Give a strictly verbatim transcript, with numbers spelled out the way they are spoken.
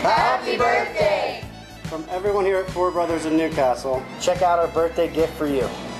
Happy birthday! From everyone here at Four Brothers in Newcastle, check out our birthday gift for you.